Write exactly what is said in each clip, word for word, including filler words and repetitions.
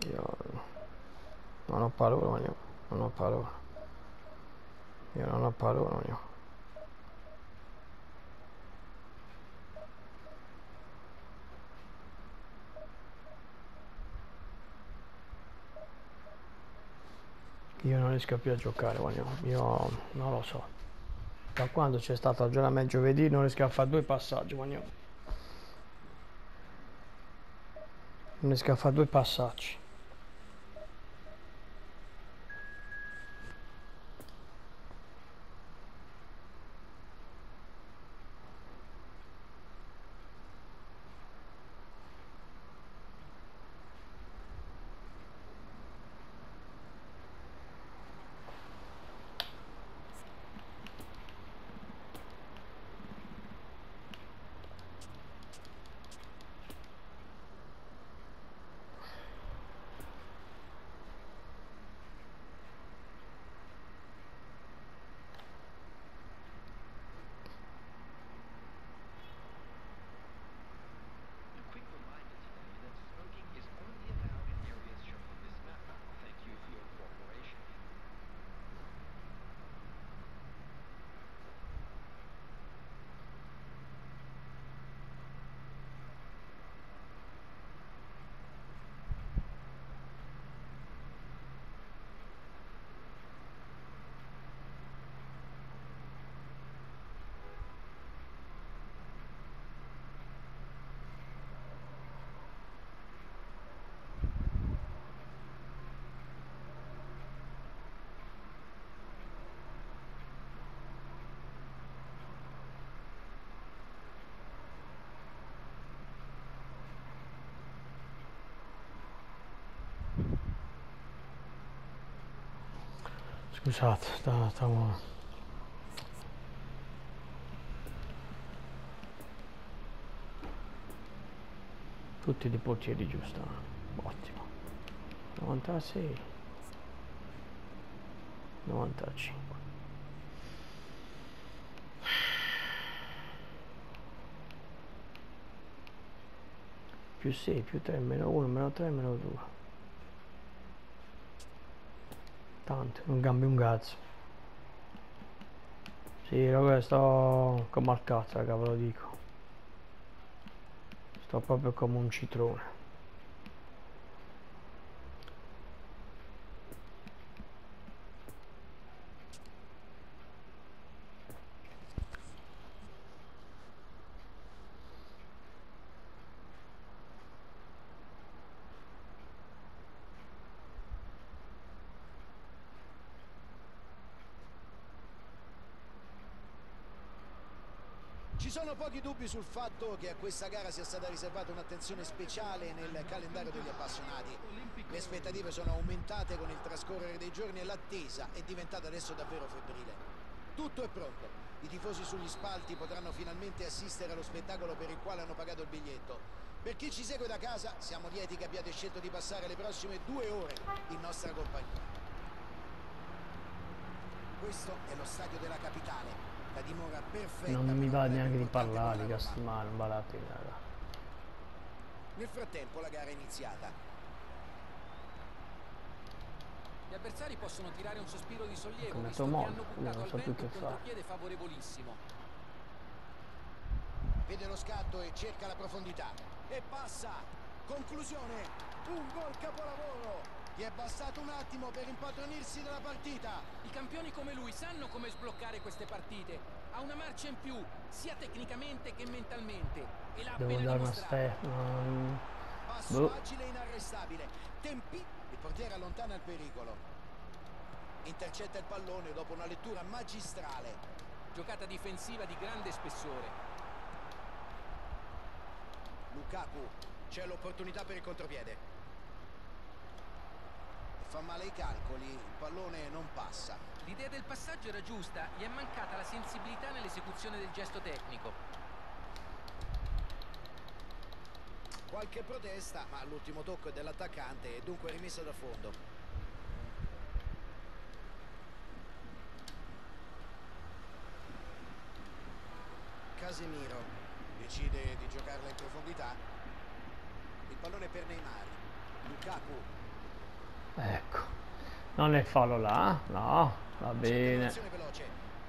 Io non ho parole, io non ho parole. Io non ho parole, io. Io non riesco più a giocare, voglio. Io non lo so. Da quando c'è stato aggiornamento giovedì non riesco a fare due passaggi, voglio. Non riesco a fare due passaggi. Scusate, stavo... Tutti dei portieri giusto. Ottimo. novantasei. novantacinque. Più sei, più tre, meno uno, meno tre, meno due. Tanto, non cambia un cazzo. Sì, raga, sto come al cazzo, raga, ve lo dico. Sto proprio come un citrone. Ci sono pochi dubbi sul fatto che a questa gara sia stata riservata un'attenzione speciale nel calendario degli appassionati. Le aspettative sono aumentate con il trascorrere dei giorni e l'attesa è diventata adesso davvero febbrile. Tutto è pronto. I tifosi sugli spalti potranno finalmente assistere allo spettacolo per il quale hanno pagato il biglietto. Per chi ci segue da casa, siamo lieti che abbiate scelto di passare le prossime due ore in nostra compagnia. Questo è lo stadio della capitale. La dimora perfetta. Non mi va neanche di parlare, Castimano, non vale la pena, raga. Nel frattempo la gara è iniziata. Gli avversari possono tirare un sospiro di sollievo, Come visto che modo, hanno io buttato non al so più vento che un fare. contropiede favorevolissimo. Vede lo scatto e cerca la profondità. E passa. Conclusione. Un gol capolavoro. Gli è bastato un attimo per impadronirsi della partita. I campioni come lui sanno come sbloccare queste partite. Ha una marcia in più, sia tecnicamente che mentalmente. E l'ha Devo appena dare una dimostrato. ste... Um... Passo boh. agile e inarrestabile. Tempi. Il portiere allontana il pericolo. Intercetta il pallone dopo una lettura magistrale. Giocata difensiva di grande spessore. Lukaku. C'è l'opportunità per il contropiede. Fa male i calcoli, il pallone non passa. L'idea del passaggio era giusta, gli è mancata la sensibilità nell'esecuzione del gesto tecnico. Qualche protesta, ma l'ultimo tocco è dell'attaccante e dunque rimessa da fondo. Casemiro decide di giocarla in profondità. Il pallone per Neymar. Lukaku. Ecco, non è fallo là, no, va bene. Veloce.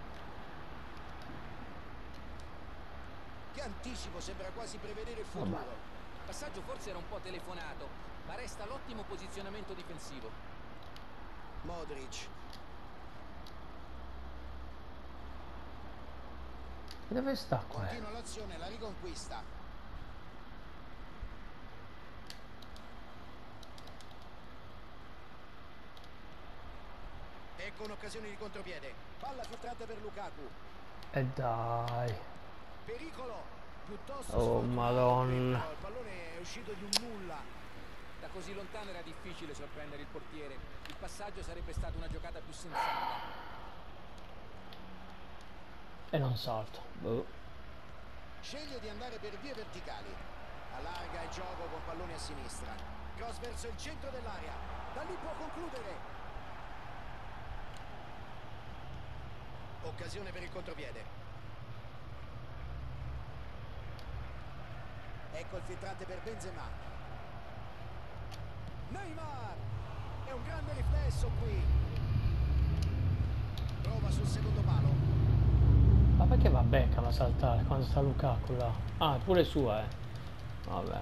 Che anticipo, sembra quasi prevedere il futuro. Vabbè. Il passaggio forse era un po' telefonato, ma resta l'ottimo posizionamento difensivo. Modric. Dove sta qua? Continua l'azione, la riconquista. Ecco un'occasione di contropiede. Palla filtrata per Lukaku. E dai. Pericolo. Piuttosto Oh madonna. Il pallone è uscito di un nulla. Da così lontano era difficile sorprendere il portiere. Il passaggio sarebbe stata una giocata più sensata. E non salto. Boh. Sceglie di andare per vie verticali. Allarga il gioco con pallone a sinistra. Cross verso il centro dell'area. Da lì può concludere. Occasione per il contropiede. Ecco il filtrante per Benzema. Neymar. È un grande riflesso qui. Prova sul secondo palo. Ma perché va Beckham a saltare quando sta Lukaku là? Ah, è pure sua, eh. Vabbè.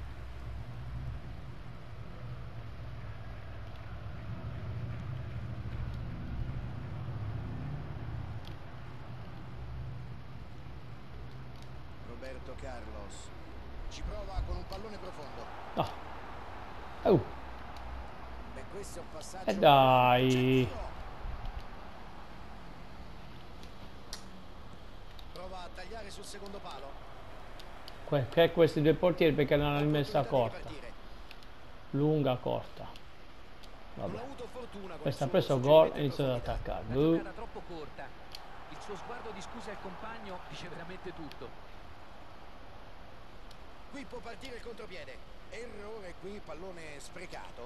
Roberto Carlos. Ci prova con un pallone profondo. Ah. Uh. E questo è un passaggio. E dai. Prova a tagliare sul secondo palo. Perché questi due portieri perché non hanno messa corta. Lunga corta. Vabbè. Questo ha preso gol e inizia ad attaccare. Una giocata troppo corta. Il suo sguardo di scusa al compagno dice veramente tutto. Qui può partire il contropiede. Errore qui, pallone sprecato.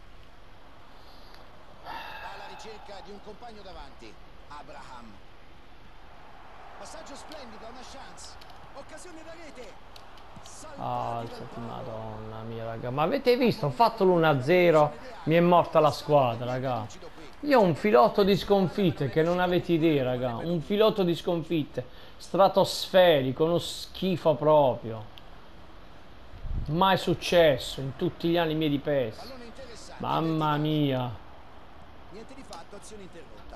Alla ricerca di un compagno davanti. Abraham. Passaggio splendido, una chance. Occasione da rete. Alzati, madonna mia, raga. Ma avete visto? Ho fatto l'uno a zero. Mi è morta la squadra, raga. Io ho un filotto di sconfitte che non avete idea, raga. Un filotto di sconfitte stratosferico, uno schifo proprio. Mai successo in tutti gli anni miei di P E S. Mamma mia. Niente di fatto, azione interrotta.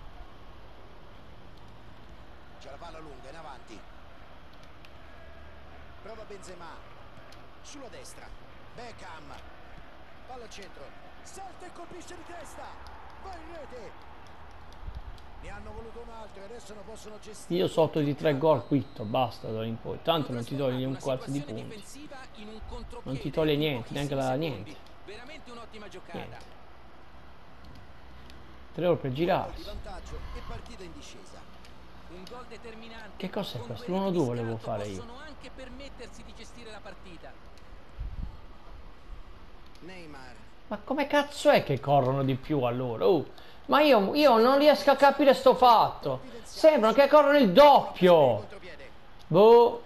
C'è la palla lunga in avanti. Prova Benzema. Sulla destra. Beckham. Palla al centro. Salta e colpisce di testa. Va in rete. Ne hanno voluto un altro e adesso non possono gestire. Io sotto di tre gol quitto, basta d'ora in poi. Tanto non ti togli un quarto di punti. Non ti toglie niente, neanche la niente. Veramente un'ottima giocata. Niente. Tre ore per girarsi. E partita in discesa. Un gol determinante. Che cos'è questo? l'uno due volevo fare io. Possono anche permettersi di gestire la partita. Neymar. Ma come cazzo è che corrono di più allora? Oh, ma io, io non riesco a capire sto fatto. Sembrano che corrono il doppio. Boh.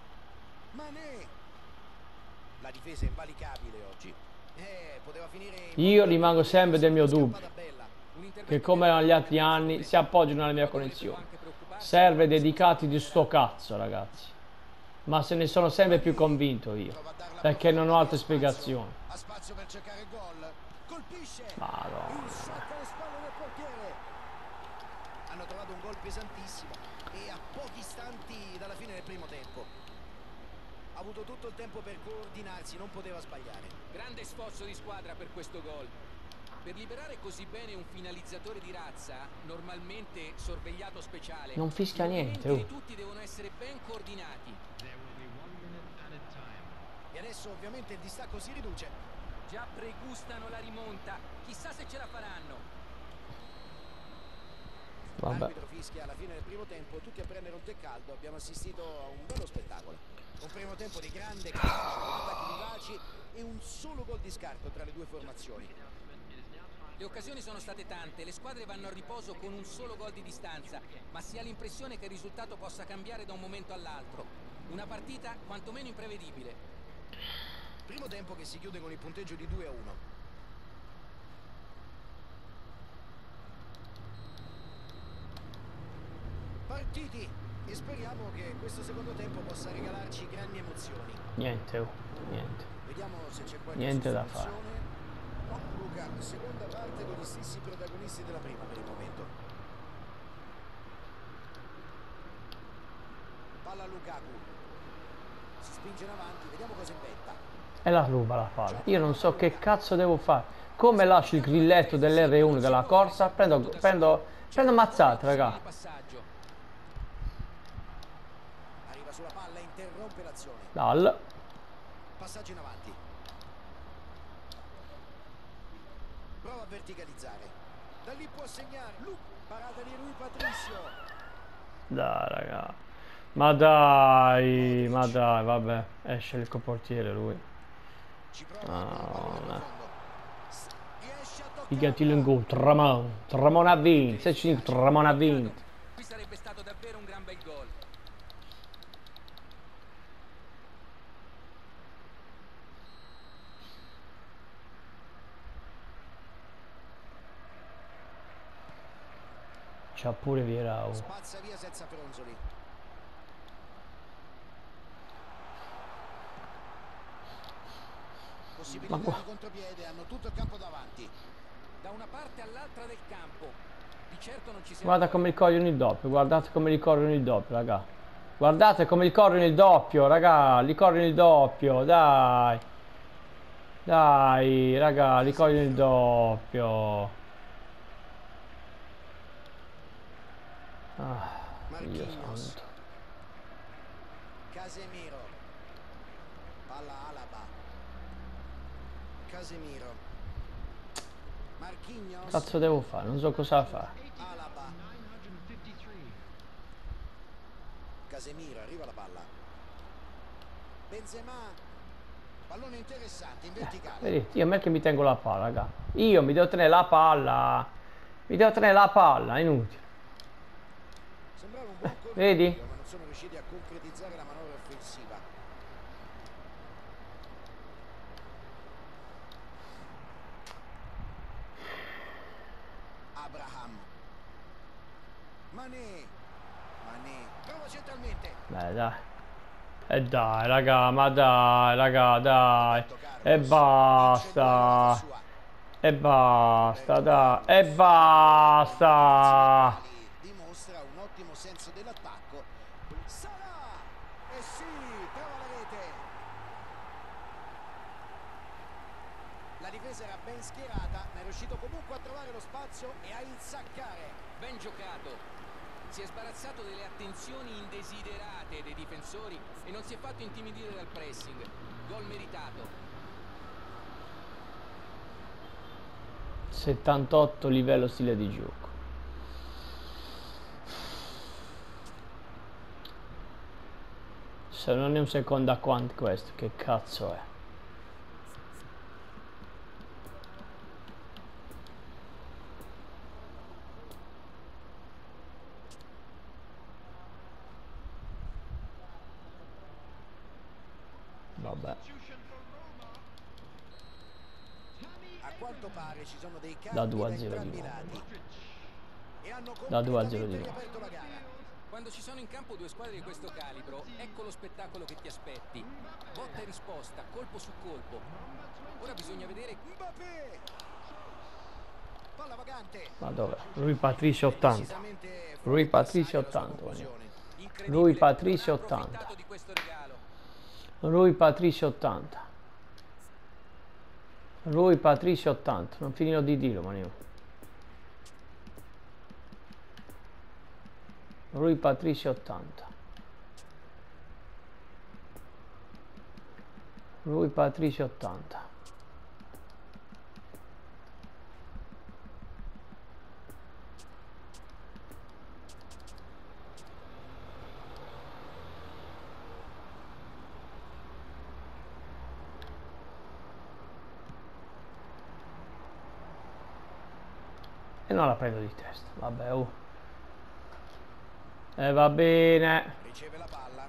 La difesa è invalicabile oggi. Eh, poteva finire. Io rimango sempre del mio dubbio. Che come negli altri anni si appoggiano alla mia connessione. Server dedicati di sto cazzo, ragazzi. Ma se ne sono sempre più convinto io. Perché non ho altre spiegazioni. Ha spazio per cercare il gol. Colpisce. Madonna. Il sacco alle spalle del portiere. Hanno trovato un gol pesantissimo e a pochi istanti dalla fine del primo tempo. Ha avuto tutto il tempo per coordinarsi, non poteva sbagliare. Grande sforzo di squadra per questo gol. Per liberare così bene un finalizzatore di razza, normalmente sorvegliato speciale, non fischia niente. Oh. Tutti devono essere ben coordinati. E adesso ovviamente il distacco si riduce. Già pregustano la rimonta. Chissà se ce la faranno. Vabbè. L'arbitro fischia alla fine del primo tempo, tutti a prendere un tè caldo. Abbiamo assistito a un bello spettacolo. Un primo tempo di grande calcio, con attacchi vivaci e un solo gol di scarto tra le due formazioni. Le occasioni sono state tante, le squadre vanno a riposo con un solo gol di distanza, ma si ha l'impressione che il risultato possa cambiare da un momento all'altro. Una partita quantomeno imprevedibile. Primo tempo che si chiude con il punteggio di due a uno. partiti e speriamo che questo secondo tempo possa regalarci grandi emozioni. Niente, oh, niente. Vediamo se c'è qualche Niente da fare. No, Luca, seconda parte con gli stessi protagonisti della prima per il momento. Palla a Lukaku. Si spinge in avanti, vediamo cosa inventa. E la ruba la palla. Io non so che cazzo devo fare. Come lascio il grilletto dell'erre uno della corsa? Prendo, prendo, prendo mazzate, raga. Arriva sulla palla, interrompe l'azione. Dal. Passaggio in avanti. Prova a verticalizzare. Da lì può segnare. Lu, parata di Rui Patricio. Dai, raga. Ma dai, ma dai, vabbè. Esce il coportiere lui. Ci prova Oh, a no. riesce a Pigliatelo in gol. Tramon. Tramon ha vinto. sei cinque, Tramon ha vinto. Qui sarebbe stato davvero un gran bel gol. C'ha pure Vierao. spazza via senza fronzoli. Possibilità Ma qua- di contropiede, hanno tutto il campo davanti. Da una parte all'altra del campo. Di certo non ci siamo. Guarda come li corrono il doppio. Guardate come li corrono il doppio, raga. Guardate come li corrono il doppio, raga. Li corrono il doppio, dai. Dai, raga, li corrono il doppio. Ah, Dio Marquinhos. santo. Casemiro. Palla Alaba. Casemiro. Marquinhos. Cazzo devo fare? Non so cosa fare. Alaba. Casemiro, arriva la palla. Benzema. Pallone interessante, in verticale. Vedi, io me che mi tengo la palla, raga. Io mi devo tenere la palla. Mi devo tenere la palla, è inutile. Sembrava un buon colpo, Vedi? ma non sono riusciti a concretizzare la manovra offensiva. Abraham. Mané. Mané. Prova centralmente. Dai, dai. E dai, raga, ma dai, raga, dai. E basta. E basta, dai. E basta. Dimostra un ottimo senso dell'attacco. Sarà! E sì, trova la rete. La difesa era ben schierata, ma è riuscito comunque a trovare lo spazio e a insaccare. Ben giocato. Si è sbarazzato delle attenzioni indesiderate dei difensori e non si è fatto intimidire dal pressing. Gol meritato. settantotto livello stile di gioco. Se non è un secondo a quanto questo, che cazzo è? Vabbè. A quanto pare ci sono dei cambi Da due a da zero di entrambi i nuovo. lati. E hanno Da due a zero di completamente nuovo. riaperto la gara. Quando ci sono in campo due squadre di questo calibro, ecco lo spettacolo che ti aspetti. Botta e risposta, colpo su colpo. Ora bisogna vedere. Mbappé. Palla vagante. Ma dove? Rui Patricio ottanta. Decisamente Rui Patricio fuori ottanta. bersaglio la sua conclusione. Incredibile, Rui Patricio non ha approfittato ottanta. di questo regalo. Rui Patricio ottanta. Rui Patricio ottanta. Non finirò di dirlo, ma io. Rui Patricio ottanta. Rui Patricio ottanta. E non la prendo di testa, vabbè, oh. E va bene. Riceve la palla.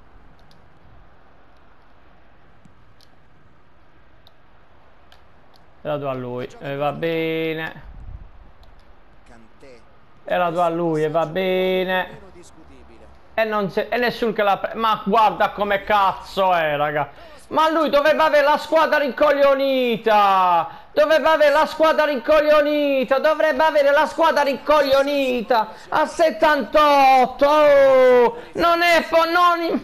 E la do a lui, e va bene. Kanté. E la do a lui, e va bene. Meno discutibile. E, non c'è, e nessuno che la prende. Ma guarda come cazzo è, raga. Ma lui doveva avere la squadra rincoglionita. Doveva avere la squadra rincoglionita. Dovrebbe avere la squadra rincoglionita. A settantotto. Oh, non è... Non...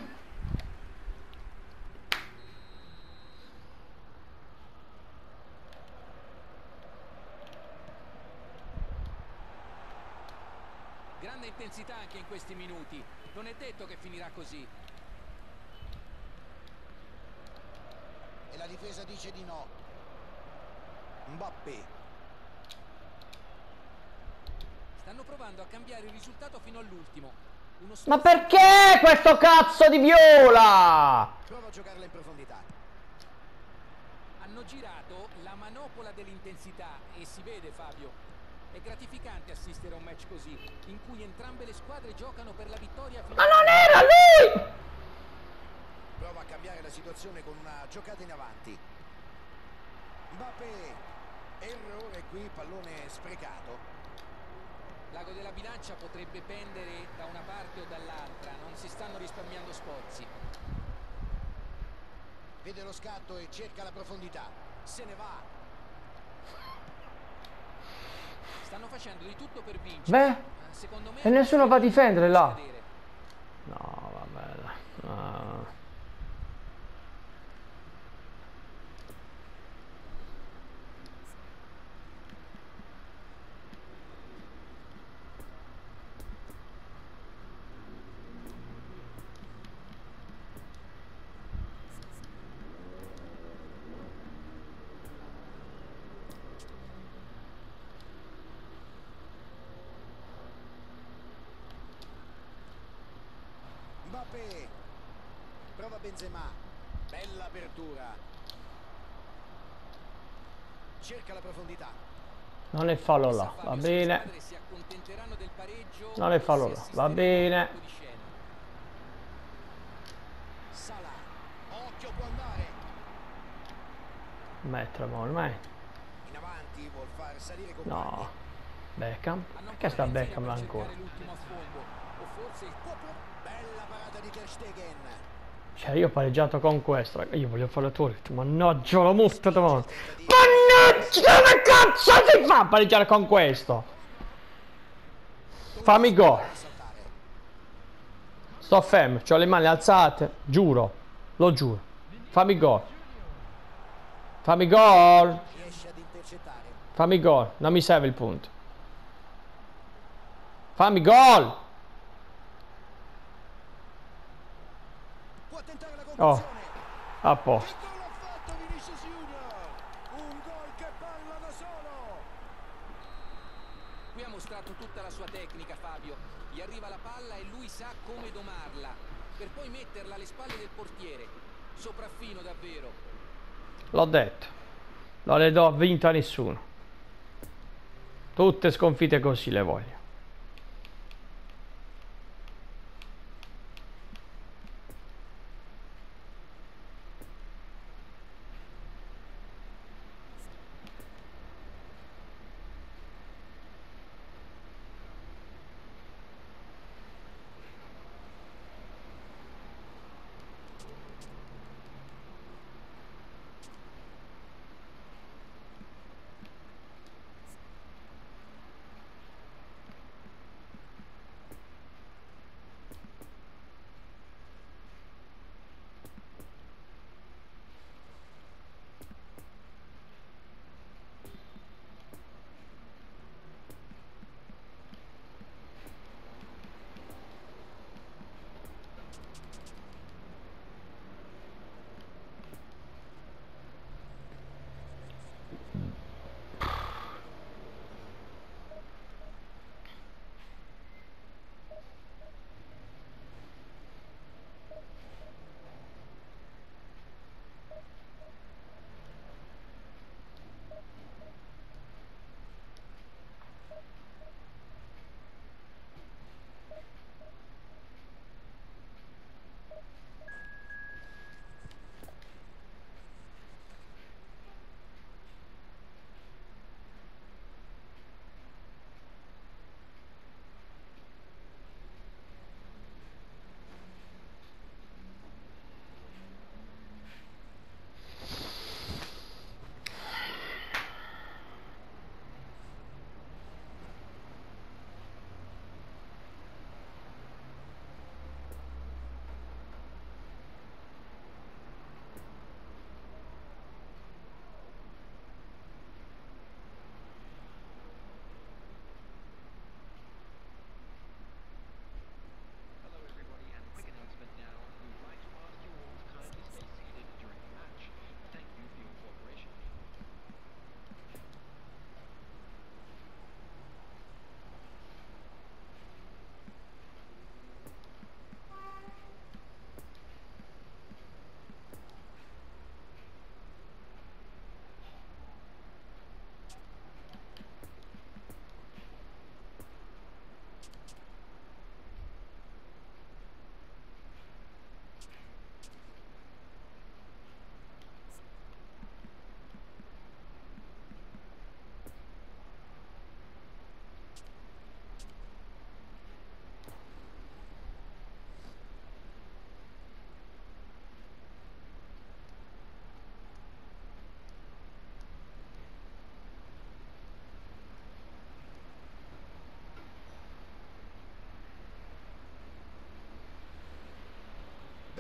Grande intensità anche in questi minuti. Non è detto che finirà così. E la difesa dice di no. Mbappé. Stanno provando a cambiare il risultato fino all'ultimo. Uno Ma perché questo cazzo di viola? Prova a giocarla in profondità. Hanno girato la manopola dell'intensità e si vede, Fabio. È gratificante assistere a un match così, in cui entrambe le squadre giocano per la vittoria fino Ma non era lui! Prova a cambiare la situazione con una giocata in avanti. Mbappé. Errore qui, pallone sprecato. L'ago della bilancia potrebbe pendere da una parte o dall'altra, non si stanno risparmiando sforzi. Vede lo scatto e cerca la profondità. Se ne va. Stanno facendo di tutto per vincere. Beh, secondo me e nessuno va a difendere là. No, vabbè. No. Mbappé. Prova Benzema. Bella apertura. Cerca la profondità. Non è fallo là, va bene. Non è fallo là, va bene. Salah. Occhio, può andare. Metteremo ormai. In avanti, vuol far salire con No. Beckham? Perché sta Beckham là ancora? Bella parata di Ter Stegen. Cioè io ho pareggiato con questo, raga. Io voglio fare la torre. Mannaggia la mutta davanti. Mannaggia, come cazzo si fa a pareggiare con questo? Fammi gol. Sto fermo, ho le mani alzate. Giuro, lo giuro. Fammi gol. Fammi gol. Riesce ad intercettare. Fammi gol, non mi serve il punto. Fammi gol. Può tentare la Oh, conclusione. a posto. Che gol ha fatto Vinicius Junior? Un gol che parla da solo. Qui ha mostrato tutta la sua tecnica, Fabio. Gli arriva la palla e lui sa come domarla, per poi metterla alle spalle del portiere. Sopraffino davvero. L'ho detto. Non le do vinto a nessuno. Tutte sconfitte così le voglio.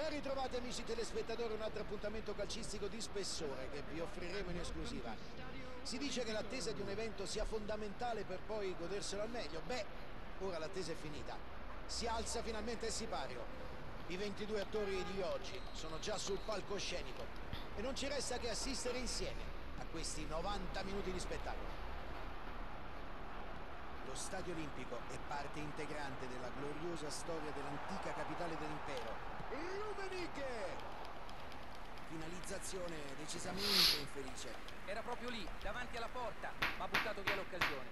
Ben ritrovati amici telespettatori, un altro appuntamento calcistico di spessore che vi offriremo in esclusiva. Si dice che l'attesa di un evento sia fondamentale per poi goderselo al meglio. Beh, ora l'attesa è finita. Si alza finalmente il sipario. I ventidue attori di oggi sono già sul palcoscenico e non ci resta che assistere insieme a questi novanta minuti di spettacolo. Lo Stadio Olimpico è parte integrante della gloriosa storia dell'antica capitale dell'impero. Rummenigge! Finalizzazione decisamente infelice. Era proprio lì, davanti alla porta, ma ha buttato via l'occasione.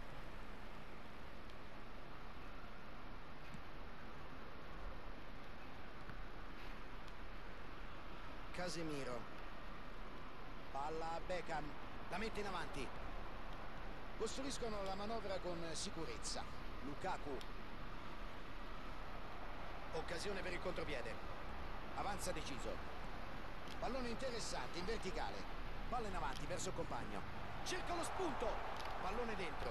Casemiro. Palla a Beckham. La mette in avanti. Costruiscono la manovra con sicurezza. Lukaku. Occasione per il contropiede. Avanza deciso. Pallone interessante in verticale. Palla in avanti verso il compagno. Cerca lo spunto. Pallone dentro.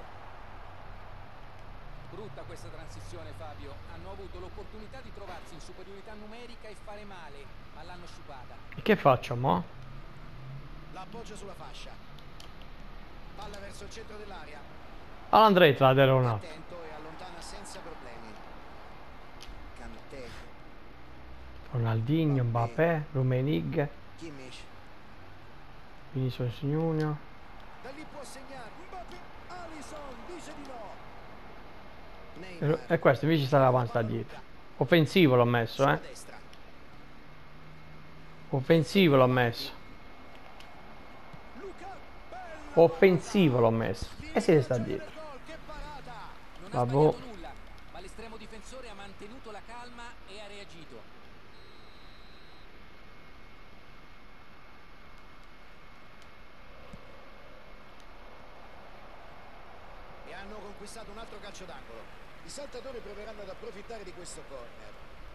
Brutta questa transizione, Fabio. Hanno avuto l'opportunità di trovarsi in superiorità numerica e fare male, ma l'hanno sciupata. Che faccio, mo? L'appoggio sulla fascia. Palla verso il centro dell'area. All'Andrea la del Ronaldo. Attento e allontana senza problemi. Kanté. Ronaldinho, Mbappé, Rummenigge, Kimmich. Vinicius Junior. Da lì può segnare. Mbappé. Alisson dice di no. E, Neymar. e questo invece sta davanti da dietro. Offensivo l'ho messo, Sulla eh. destra. Offensivo l'ho messo. Luca. Bella Offensivo l'ho palla. messo. E se sta Direzione dietro. del gol, che parata. Non ha Vabbè. sbagliato nulla, ma l'estremo difensore ha mantenuto la calma e ha reagito. E hanno conquistato un altro calcio d'angolo. I saltatori proveranno ad approfittare di questo corner.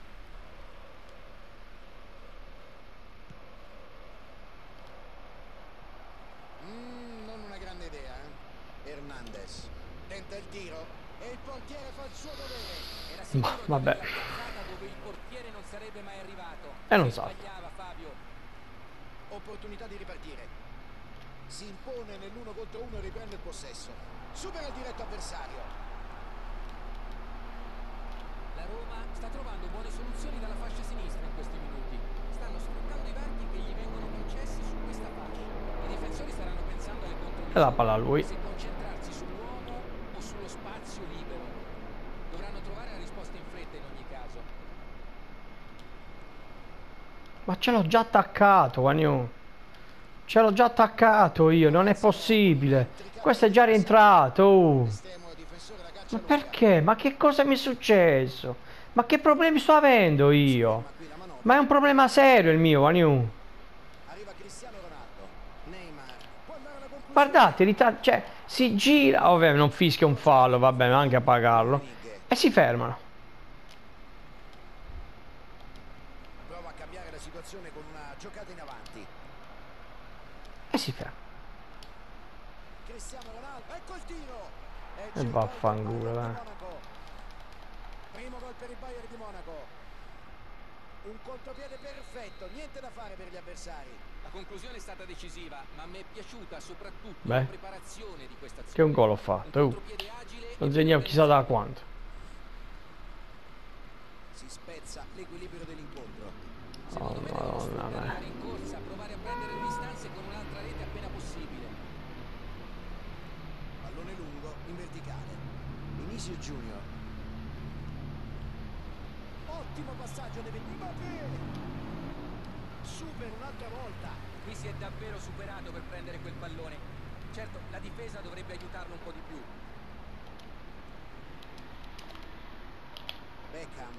Mm, non una grande idea, eh? Hernandez tenta il tiro e il portiere fa il suo dovere. Era sicuro Ma, di vabbè. averla attaccata dove il portiere non sarebbe mai arrivato. E non Se sa. sbagliava, Fabio. Opportunità di ripartire. Si impone nell'uno contro uno e riprende il possesso. Supera il diretto avversario. La Roma sta trovando buone soluzioni dalla fascia sinistra in questi minuti. Stanno sfruttando i varchi che gli vengono concessi su questa fascia. I difensori staranno pensando alle contromisure. E la palla a lui. Se concentrarsi sull'uomo o sullo spazio libero. Dovranno trovare la risposta in fretta in ogni caso. Ma ce l'ho già attaccato, Guagnu. Ce l'ho già attaccato io, non è possibile. Questo è già rientrato. Oh. Estremo difensore, la caccia Ma lunga. perché? Ma che cosa mi è successo? Ma che problemi sto avendo io? Ma qui la manovra. Ma è un problema serio il mio, Guagnu. Arriva Cristiano Ronaldo. Neymar. Può andare alla conclusione. Guardate, ritar- cioè, si gira. Ovviamente non fischia un fallo, va bene, anche a pagarlo. E si fermano. Prova a cambiare la situazione con una giocata in avanti. E si ferma. Cristiano Ronaldo, ecco il tiro. E vaffanculo, eh. Primo gol per il Bayern di Monaco. Un contropiede perfetto, niente da fare per gli avversari. La conclusione è stata decisiva, ma mi è piaciuta soprattutto Beh. la preparazione di questa azione. Che un gol ho fatto. Un Uh. contropiede agile Non e segniamo chissà da organizzato. quanto. Si spezza l'equilibrio dell'incontro. Secondo Oh, me devono Madonna, sfruttare me. la rincorsa, provare a prendere le distanze con un'altra rete appena possibile. Pallone lungo in verticale. Vinicius Junior. Ottimo passaggio deve Mbappé. Super un'altra volta. Qui si è davvero superato per prendere quel pallone. Certo, la difesa dovrebbe aiutarlo un po' di più. Beckham.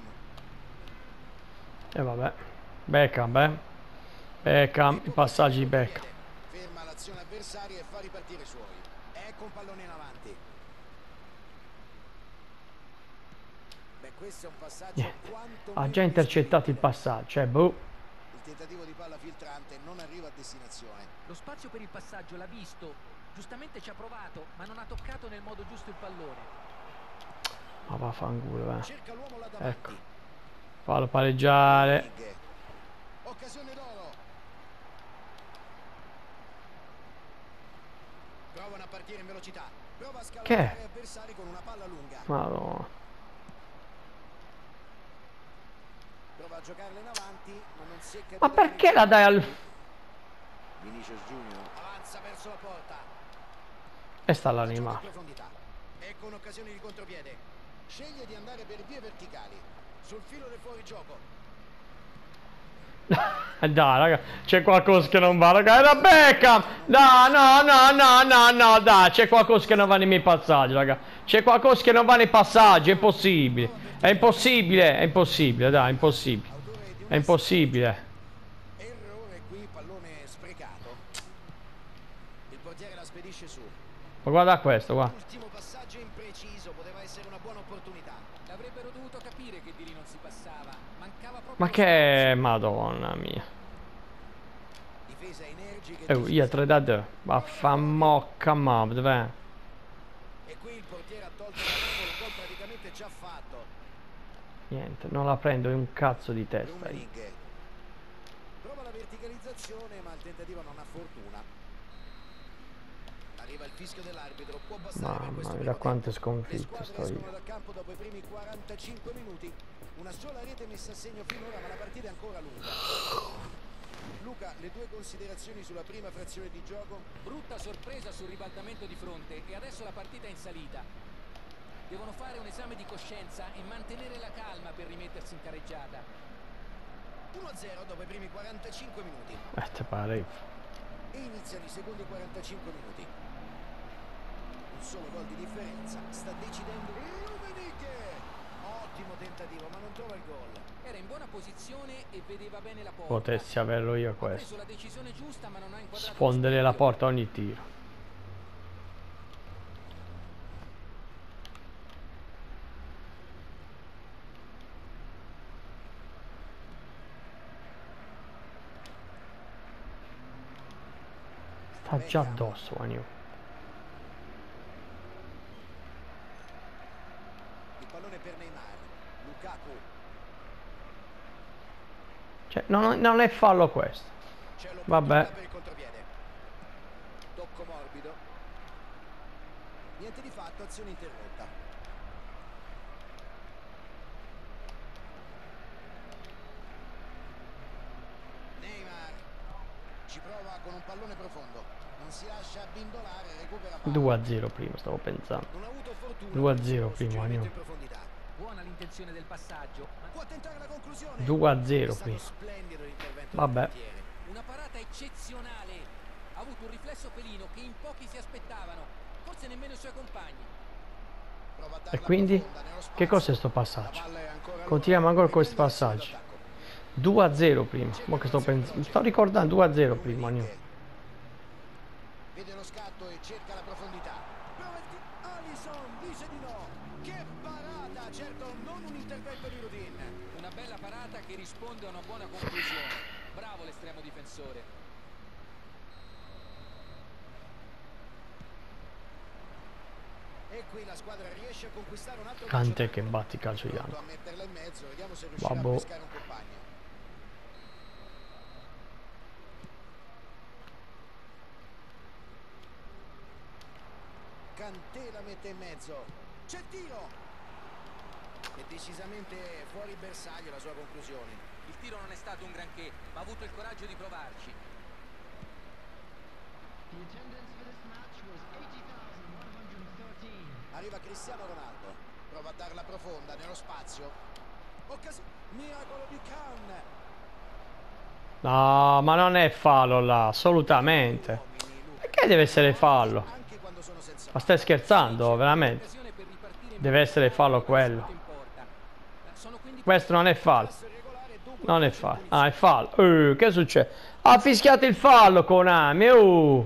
E vabbè. Beckham, beh. Beckham, i passaggi di Beckham. Ferma l'azione avversaria e fa ripartire i suoi. Ecco un pallone in avanti. Beh, questo è un passaggio Niente. quanto Ha già intercettato il passaggio, eh, boh. Il tentativo di palla filtrante non arriva a destinazione. Lo spazio per il passaggio l'ha visto, giustamente ci ha provato, ma non ha toccato nel modo giusto il pallone. Ma vaffanculo, eh. Cerca l'uomo là davanti. Ecco. Fallo pareggiare. Rodriguez. Che? avversari con una palla lunga. Madonna. Prova a giocarla in avanti, ma non si è capito. Ma perché la dai al... Vinicius Junior avanza verso la porta. E sta l'anima. Ecco un'occasione di contropiede. Sceglie di andare per vie verticali sul filo del fuorigioco. Dai raga, c'è qualcosa che non va, raga. Era Beckham. No, no, no, no, no, no, dai, c'è qualcosa che non va nei miei passaggi, raga. C'è qualcosa che non va nei passaggi, è impossibile. È impossibile, è impossibile, dai, è impossibile. È impossibile. Errore qui, pallone sprecato. Il portiere la spedisce su. Ma guarda questo, guarda. L'ultimo passaggio impreciso, poteva essere una buona opportunità. L'avrebbero dovuto capire che di lì non si passava. Mancava proprio. Ma che... Madonna mia. Difesa energica. Eh, io tre da due. Vaffamocca, ma dov'è? E qui il portiere ha tolto la mano, un gol praticamente già fatto. Niente, non la prendo in un cazzo di testa. Rummenigge prova la verticalizzazione, ma il tentativo non ha fortuna. Arriva il fischio dell'arbitro, può bastare per questo. Mamma mia, da quante tempo. Le sconfitte squadre sto escono io. dal campo dopo i primi quarantacinque minuti. Una sola rete messa a segno finora, ma la partita è ancora lunga. Luca, le tue considerazioni sulla prima frazione di gioco? Brutta sorpresa sul ribaltamento di fronte e adesso la partita è in salita. Devono fare un esame di coscienza e mantenere la calma per rimettersi in carreggiata. uno a zero dopo i primi quarantacinque minuti. Eh, te pare. E iniziano i secondi quarantacinque minuti. Un solo gol di differenza. Sta decidendo Rummenigge. Ottimo tentativo, ma non trova il gol. Era in buona posizione e vedeva bene la porta. Potessi averlo io Ha preso questo. la decisione giusta, ma non ha inquadrato. Sfondere la porta ogni tiro. Sta già addosso, Anio. Il pallone per Neymar. Lukaku. Cioè, non, non è fallo questo. C'è Vabbè. l'opportunità per il contropiede. Tocco morbido. Niente di fatto, azione interrotta. Neymar ci prova con un pallone profondo. Non si lascia abbindolare, recupera palla. due a zero prima, stavo pensando. Non ha avuto fortuna. due a zero questo prima, suggerimento Anio. in profondità. Buona l'intenzione del passaggio, ma Può tentare la conclusione. due a zero È stato prima. splendido l'intervento Vabbè. del portiere. una parata eccezionale. Ha avuto un riflesso felino che in pochi si aspettavano, forse nemmeno i suoi compagni. Prova a E darla quindi? profonda nello spazio. Che cos'è sto La passaggio? palla è ancora Continuiamo loro. ancora con questi Riprende il passaggi. attacco. due a zero prima. Mo che sto pensando. Mi sto ricordando due a zero prima, Anio. Vede lo scatto e cerca la profondità. Prova il ti- Alisson dice di no. Che parata, certo non un intervento di Rudin. Una bella parata che risponde a una buona conclusione. Bravo l'estremo difensore. E qui la squadra riesce a conquistare un altro Cant'è calcio che d'angolo. batti calcio di Pronto angolo. a metterla in mezzo, vediamo se riuscirà Vabbè. a pescare un compagno. Kanté la mette in mezzo. C'è il tiro. È decisamente fuori bersaglio la sua conclusione. Il tiro non è stato un granché, ma ha avuto il coraggio di provarci. Arriva Cristiano Ronaldo. Prova a darla profonda nello spazio. Occasione. Miracolo di Khan. No, ma non è fallo là, assolutamente. Perché deve essere fallo? Anche quando sono senza Ma stai scherzando, veramente? Occasione per ripartire in Deve essere fallo quello. in porta. Sono quindi Questo non è fallo. passo irregolare, dunque Non è calcio di fallo. punizione. Ah, è fallo. Uh, che succede? Ha fischiato il fallo, Konami. Uh.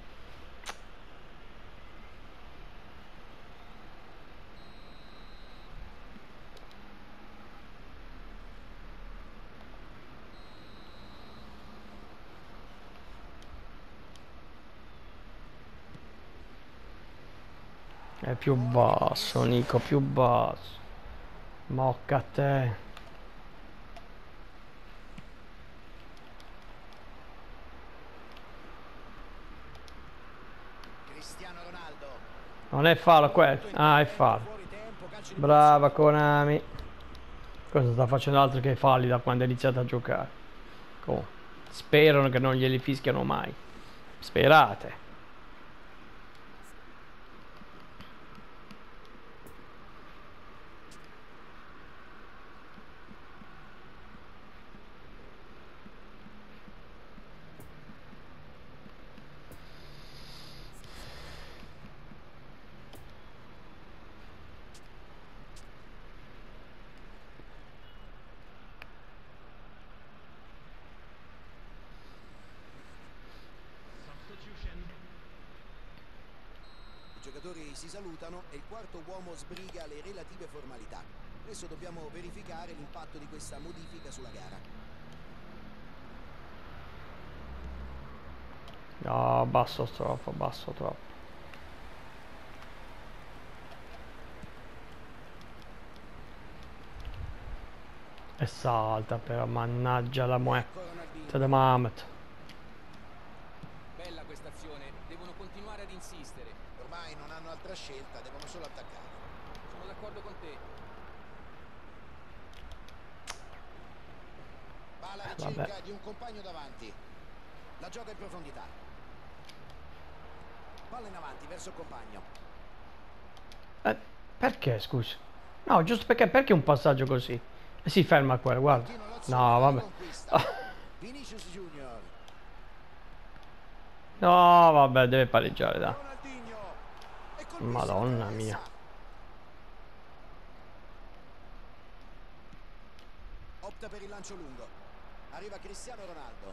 È più basso, Nico, più basso. Mocca a te. Cristiano Ronaldo. Non è fallo quello. Ah, è fallo. Brava Konami. Cosa sta facendo altro che falli da quando è iniziato a giocare? Oh. Sperano che non glieli fischiano mai. Sperate. I giocatori si salutano e il quarto uomo sbriga le relative formalità. Adesso dobbiamo verificare l'impatto di questa modifica sulla gara. No, basso troppo, basso troppo. E salta però, mannaggia la muerte da Mamet. Bella questa azione, devono continuare ad insistere. Ormai non hanno altra scelta, devono solo attaccare. Sono d'accordo con te. Va alla Eh, ricerca vabbè. di un compagno davanti. La gioca in profondità. Palla in avanti verso il compagno. Eh, perché, scusa? No, giusto perché, perché un passaggio così? E si ferma qua, guarda. Continua l'azione, No, la vabbè. riconquista. Vinicius Junior. No, vabbè, deve pareggiare, dai. Ronaldinho. E colpisce Madonna la mia. traversa. Opta per il lancio lungo. Arriva Cristiano Ronaldo.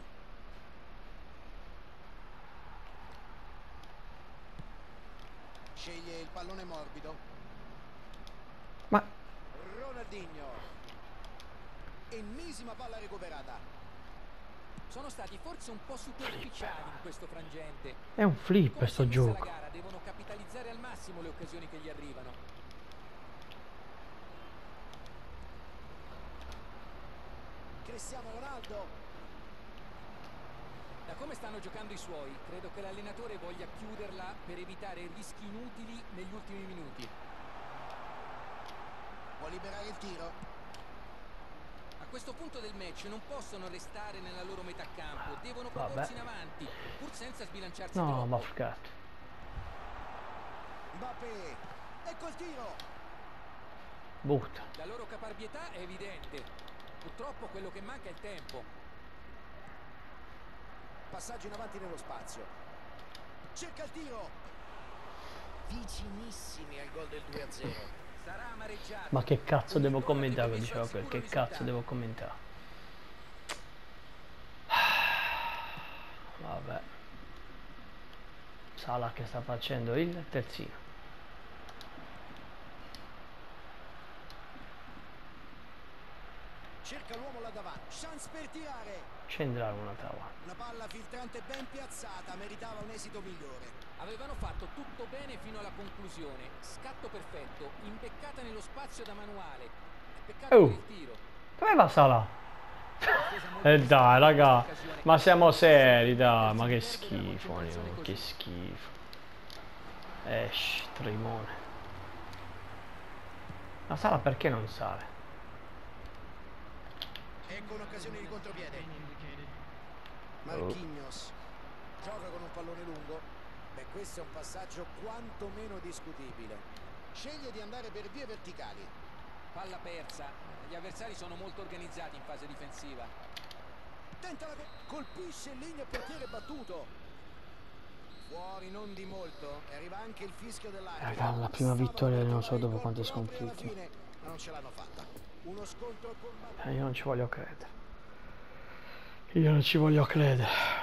Sceglie il pallone morbido. Ma Ronaldinho. Ennesima palla recuperata. Sono stati forse un po' superficiali in questo frangente. è un flip Come si sto è messa la gioco. gara, devono capitalizzare al massimo le occasioni che gli arrivano. Cristiano Ronaldo. Da come stanno giocando i suoi, credo che l'allenatore voglia chiuderla per evitare rischi inutili negli ultimi minuti. Può liberare il tiro. A questo punto del match non possono restare nella loro metà campo, devono Vabbè. proporsi in avanti, pur senza sbilanciarsi No, troppo. ma fregato. Mbappé. Ecco il tiro. Butta. La loro caparbietà è evidente. Purtroppo quello che manca è il tempo. Passaggio in avanti nello spazio. Cerca il tiro. Vicinissimi al gol del due a zero. Sarà amareggiato. Ma che cazzo devo Un gol commentare? avrebbe Diceva messo al quel, che sicuro il cazzo risultato. devo commentare? Vabbè. Salah che sta facendo il terzino. Cerca l'uomo là davanti. Chance per tirare. Scendrà una tavola. Una palla filtrante ben piazzata. Meritava un esito migliore. Avevano fatto tutto bene fino alla conclusione. Scatto perfetto, impeccata nello spazio da manuale. Peccato Oh. per il tiro. Dove va Salah? E eh dai, raga. Ma siamo seri, dai. Ma che schifo, io, che schifo. Esci, Trimone. Ma Salah perché non sale? Ecco un'occasione di contropiede. Marquinhos. Gioca con un pallone lungo. Beh, questo è un passaggio quantomeno discutibile. Sceglie di andare per vie verticali. Palla persa. Gli avversari sono molto organizzati in fase difensiva. Tenta la... colpisce in linea, portiere battuto. Fuori non di molto. E arriva anche il fischio dell'arbitro. Raga, la prima vittoria del non so dopo quante Proprio alla sconfitte. fine, ma non ce l'hanno fatta. Uno scontro combattuto. Eh, io non ci voglio credere. Io non ci voglio credere.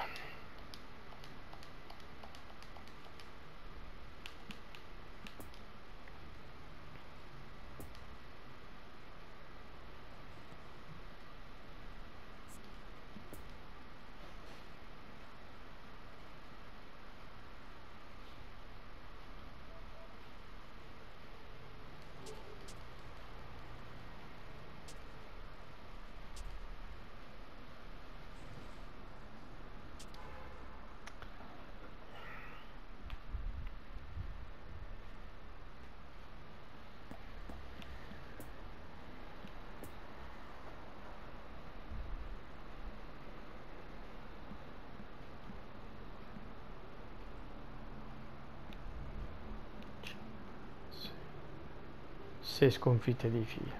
sei sconfitte di fila.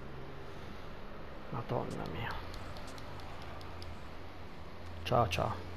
Madonna mia. Ciao ciao.